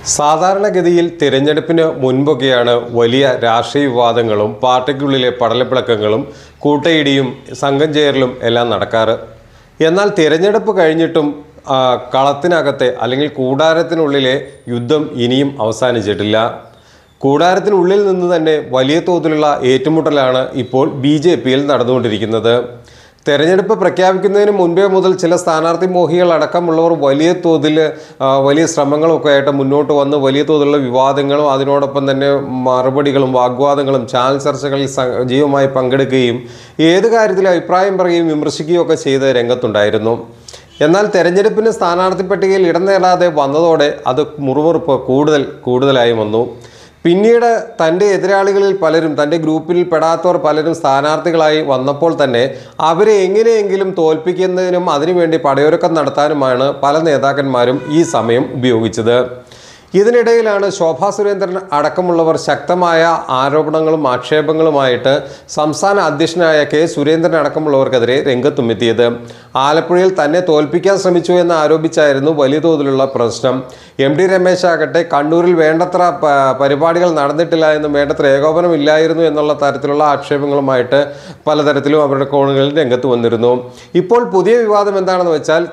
സാധാരണഗതിയിൽ തിരഞ്ഞെടുപ്പിന് മുൻപൊക്കെയാണ് വലിയ രാഷ്ട്രീയ വിവാദങ്ങളും പാർട്ടിക്കുള്ളിലെ പടലപ്പിളക്കങ്ങളും കൂട്ടയിടിയും സംഘം ചേരലും എല്ലാം നടക്കാറ്. എന്നാൽ തിരഞ്ഞെടുപ്പ് കഴിഞ്ഞിട്ടും കളത്തിനകത്തെ അല്ലെങ്കിൽ കൂടാരത്തിനുള്ളിലെ യുദ്ധം ഇനിയും അവസാനിച്ചിട്ടില്ല. കൂടാരത്തിനുള്ളിൽ നിന്ന് തന്നെ വലിയ തോതിലുള്ള ഏറ്റുമുട്ടലാണ് ഇപ്പോൾ BJPയിൽ നടന്നുകൊണ്ടിരിക്കുന്നത്. തെരഞ്ഞെടുപ്പ് പ്രഖ്യാപിക്കുന്നതിന് മുൻപേ മുതൽ ചില സ്ഥാനാർത്ഥി മോഹികൾ അടക്കമുള്ളവർ വലിയ തോതിൽ വലിയ ശ്രമങ്ങളൊക്കെ ആയിട്ട് മുന്നോട്ട് വന്ന് വലിയ തോതിലുള്ള വിവാദങ്ങളും അതിനോടൊപ്പം തന്നെ മറുപടികളും വാഗ്വാദങ്ങളും ചാനൽ ചർച്ചകളിൽ സജീവമായി പങ്കെടുക്കുകയും ഏത് കാര്യത്തിലും അഭിപ്രായം പറയുകയും വിമർശിക്കുകയും ഒക്കെ ചെയ്ത് രംഗത്തുണ്ടായിരുന്നു. എന്നാൽ തെരഞ്ഞെടുപ്പിന് സ്ഥാനാർത്ഥി പട്ടികയിൽ ഇടം നേടാതെ വന്നതോടെ അത് മുറുമുറുപ്പ് കൂടുതലായി വന്നു. പിന്നീട് തൻ്റെ എതിരാളികളിൽ പലരും, തൻ്റെ ഗ്രൂപ്പിൽ പെടാത്തവർ പലരും സ്ഥാനാർത്ഥികളായി വന്നപ്പോൾ തന്നെ അവരെ എങ്ങനെയെങ്കിലും തോൽപ്പിക്കുന്നതിനും അതിനുവേണ്ടി പടയൊരുക്കം നടത്താനുമാണ് പല നേതാക്കന്മാരും ഈ സമയം ഉപയോഗിച്ചത്. ഇതിനിടയിലാണ് ശോഭാ സുരേന്ദ്രൻ അടക്കമുള്ളവർ ശക്തമായ ആരോപണങ്ങളും ആക്ഷേപങ്ങളുമായിട്ട് സംസ്ഥാന അധ്യക്ഷനായ K. സുരേന്ദ്രൻ അടക്കമുള്ളവർക്കെതിരെ രംഗത്തുമെത്തിയത്. ആലപ്പുഴയിൽ തന്നെ തോൽപ്പിക്കാൻ ശ്രമിച്ചു എന്ന് ആരോപിച്ചായിരുന്നു വലിയ തോതിലുള്ള പ്രശ്നം. MD രമേശ് ആകട്ടെ കണ്ണൂരിൽ വേണ്ടത്ര പരിപാടികൾ നടന്നിട്ടില്ല എന്നും വേണ്ടത്ര ഏകോപനമില്ലായിരുന്നു എന്നുള്ള തരത്തിലുള്ള ആക്ഷേപങ്ങളുമായിട്ട് പലതരത്തിലും അവരുടെ കോണുകളിൽ രംഗത്ത് വന്നിരുന്നു. ഇപ്പോൾ പുതിയ വിവാദം എന്താണെന്ന് വെച്ചാൽ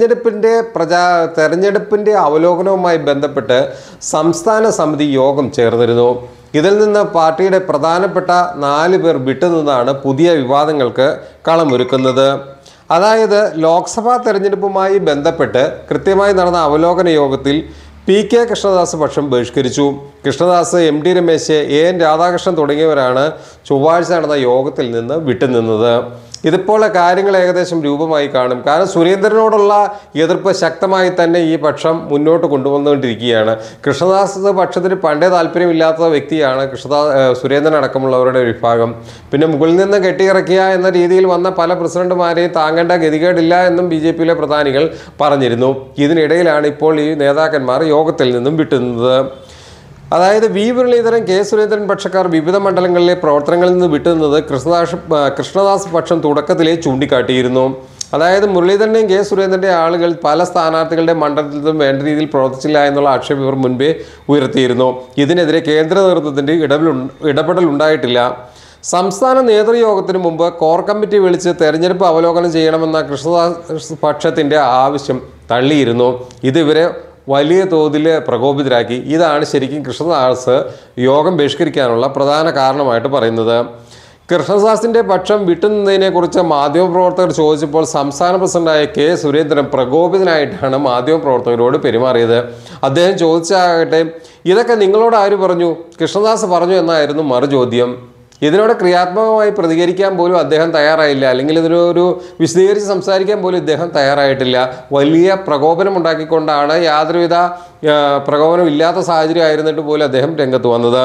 തെരഞ്ഞെടുപ്പിൻ്റെ അവലോകനവുമായി ബന്ധപ്പെട്ട് സംസ്ഥാന സമിതി യോഗം ചേർന്നിരുന്നു. ഇതിൽ നിന്ന് പാർട്ടിയുടെ പ്രധാനപ്പെട്ട 4 പേർ വിട്ടുനിന്നാണ് പുതിയ വിവാദങ്ങൾക്ക് കളമൊരുക്കുന്നത്. അതായത് ലോക്സഭാ തെരഞ്ഞെടുപ്പുമായി ബന്ധപ്പെട്ട് കൃത്യമായി നടന്ന അവലോകന യോഗത്തിൽ PK കൃഷ്ണദാസ് പക്ഷം ബഹിഷ്കരിച്ചു. കൃഷ്ണദാസ്, MD രമേശ്, AN രാധാകൃഷ്ണൻ തുടങ്ങിയവരാണ് ചൊവ്വാഴ്ച നടന്ന യോഗത്തിൽ നിന്ന് വിട്ടുനിന്നത്. ഇതിപ്പോൾ കാര്യങ്ങൾ ഏകദേശം രൂപമായി കാണും. കാരണം സുരേന്ദ്രനോടുള്ള എതിർപ്പ് ശക്തമായി തന്നെ ഈ പക്ഷം മുന്നോട്ട് കൊണ്ടുവന്നുകൊണ്ടിരിക്കുകയാണ്. കൃഷ്ണദാസ് പക്ഷത്തിന് പണ്ടേ താല്പര്യമില്ലാത്ത വ്യക്തിയാണ് സുരേന്ദ്രൻ അടക്കമുള്ളവരുടെ വിഭാഗം. പിന്നെ മുകളിൽ നിന്ന് കെട്ടിയിറക്കിയ എന്ന രീതിയിൽ വന്ന പല പ്രസിഡന്റുമാരെയും താങ്ങേണ്ട ഗതികേടില്ല എന്നും BJPയിലെ പ്രധാനികൾ പറഞ്ഞിരുന്നു. ഇതിനിടയിലാണ് ഇപ്പോൾ ഈ നേതാക്കന്മാർ യോഗത്തിൽ നിന്നും വിട്ടുനിന്നത്. അതായത് V. മുരളീധരൻ, K. സുരേന്ദ്രൻ പക്ഷക്കാർ വിവിധ മണ്ഡലങ്ങളിലെ പ്രവർത്തനങ്ങളിൽ നിന്ന് വിട്ടുനിന്നത് കൃഷ്ണദാസ് പക്ഷം തുടക്കത്തിലേ ചൂണ്ടിക്കാട്ടിയിരുന്നു. അതായത് മുരളീധരൻ്റെയും K. സുരേന്ദ്രൻ്റെയും ആളുകൾ പല സ്ഥാനാർത്ഥികളുടെ മണ്ഡലത്തിലും വേണ്ട രീതിയിൽ പ്രവർത്തിച്ചില്ല എന്നുള്ള ആക്ഷേപം ഇവർ മുൻപേ ഉയർത്തിയിരുന്നു. ഇതിനെതിരെ കേന്ദ്ര നേതൃത്വത്തിൻ്റെ ഇടപെടൽ ഉണ്ടായിട്ടില്ല. സംസ്ഥാന നേതൃയോഗത്തിന് മുമ്പ് കോർ കമ്മിറ്റി വിളിച്ച് തെരഞ്ഞെടുപ്പ് അവലോകനം ചെയ്യണമെന്ന കൃഷ്ണദാസ് പക്ഷത്തിൻ്റെ ആവശ്യം തള്ളിയിരുന്നു. ഇതിവരെ വലിയ തോതിൽ പ്രകോപിതരാക്കി. ഇതാണ് ശരിക്കും കൃഷ്ണദാസ് യോഗം ബഹിഷ്കരിക്കാനുള്ള പ്രധാന കാരണമായിട്ട് പറയുന്നത്. കൃഷ്ണദാസിൻ്റെ പക്ഷം വിട്ടുനിന്നതിനെക്കുറിച്ച് മാധ്യമപ്രവർത്തകർ ചോദിച്ചപ്പോൾ സംസ്ഥാന പ്രസിഡന്റായ K. സുരേന്ദ്രൻ പ്രകോപിതനായിട്ടാണ് മാധ്യമപ്രവർത്തകരോട് പെരുമാറിയത്. അദ്ദേഹം ചോദിച്ചാകട്ടെ, ഇതൊക്കെ നിങ്ങളോട് ആര് പറഞ്ഞു? കൃഷ്ണദാസ് പറഞ്ഞു എന്നായിരുന്നു മറുചോദ്യം. ഇതിനോട് ക്രിയാത്മകമായി പ്രതികരിക്കാൻ പോലും അദ്ദേഹം തയ്യാറായില്ല, അല്ലെങ്കിൽ ഇതിനൊരു വിശദീകരിച്ച് സംസാരിക്കാൻ പോലും ഇദ്ദേഹം തയ്യാറായിട്ടില്ല. വലിയ പ്രകോപനം ഉണ്ടാക്കിക്കൊണ്ടാണ്, യാതൊരുവിധ പ്രകോപനം ഇല്ലാത്ത സാഹചര്യം ആയിരുന്നിട്ട് പോലും അദ്ദേഹം രംഗത്ത് വന്നത്.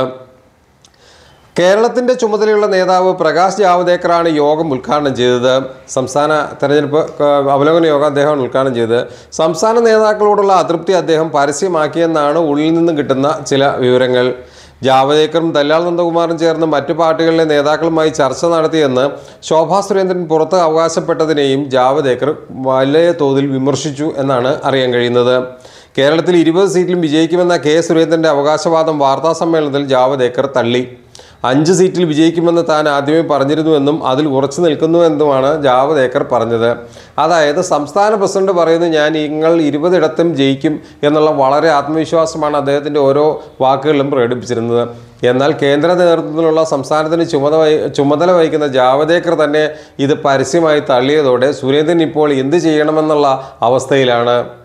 കേരളത്തിൻ്റെ ചുമതലയുള്ള നേതാവ് പ്രകാശ് ജാവദേക്കറാണ് യോഗം ഉദ്ഘാടനം ചെയ്തത്. സംസ്ഥാന തെരഞ്ഞെടുപ്പ് അവലോകന യോഗം അദ്ദേഹമാണ് ഉദ്ഘാടനം ചെയ്തത്. സംസ്ഥാന നേതാക്കളോടുള്ള അതൃപ്തി അദ്ദേഹം പരസ്യമാക്കിയെന്നാണ് ഉള്ളിൽ നിന്നും കിട്ടുന്ന ചില വിവരങ്ങൾ. ജാവദേക്കറും ദല്ലാൽ നന്ദകുമാറും ചേർന്ന് മറ്റു പാർട്ടികളിലെ നേതാക്കളുമായി ചർച്ച നടത്തിയെന്ന് ശോഭാ സുരേന്ദ്രൻ പുറത്ത് അവകാശപ്പെട്ടതിനെയും ജാവദേക്കർ വലിയ തോതിൽ വിമർശിച്ചു എന്നാണ് അറിയാൻ കഴിയുന്നത്. കേരളത്തിൽ 20 സീറ്റിലും വിജയിക്കുമെന്ന K. സുരേന്ദ്രൻ്റെ അവകാശവാദം വാർത്താസമ്മേളനത്തിൽ ജാവദേക്കർ തള്ളി. 5 സീറ്റിൽ വിജയിക്കുമെന്ന് താൻ ആദ്യമേ പറഞ്ഞിരുന്നുവെന്നും അതിൽ ഉറച്ചു നിൽക്കുന്നുവെന്നുമാണ് ജാവദേക്കർ പറഞ്ഞത്. അതായത് സംസ്ഥാന പ്രസിഡന്റ് പറയുന്നത് നിങ്ങൾ 20 ഇടത്തും ജയിക്കും എന്നുള്ള വളരെ ആത്മവിശ്വാസമാണ് അദ്ദേഹത്തിൻ്റെ ഓരോ വാക്കുകളിലും പ്രകടിപ്പിച്ചിരുന്നത്. എന്നാൽ കേന്ദ്ര നേതൃത്വത്തിലുള്ള സംസ്ഥാനത്തിന് ചുമതല വഹിക്കുന്ന ജാവദേക്കർ തന്നെ ഇത് പരസ്യമായി തള്ളിയതോടെ സുരേന്ദ്രൻ ഇപ്പോൾ എന്ത് ചെയ്യണമെന്നുള്ള അവസ്ഥയിലാണ്.